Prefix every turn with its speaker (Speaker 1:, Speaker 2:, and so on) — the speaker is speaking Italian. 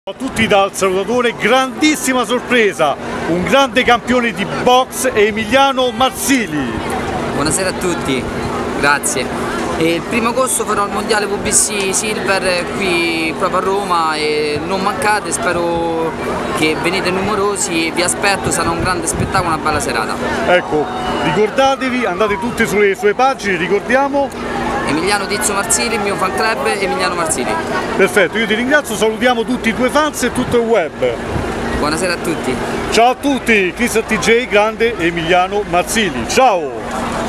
Speaker 1: Ciao a tutti dal salutatore, grandissima sorpresa, un grande campione di box Emiliano Marsili.
Speaker 2: Buonasera a tutti, grazie. Il 1° agosto farò il mondiale WBC Silver qui proprio a Roma e non mancate, spero che venite numerosi, vi aspetto, sarà un grande spettacolo, una bella serata.
Speaker 1: Ecco, ricordatevi, andate tutti sulle sue pagine, ricordiamo.
Speaker 2: Emiliano Tizio Marsili, il mio fan club Emiliano Marsili.
Speaker 1: Perfetto, io ti ringrazio, salutiamo tutti i tuoi fans e tutto il web.
Speaker 2: Buonasera a tutti.
Speaker 1: Ciao a tutti, Cristian TJ, grande Emiliano Marsili, ciao!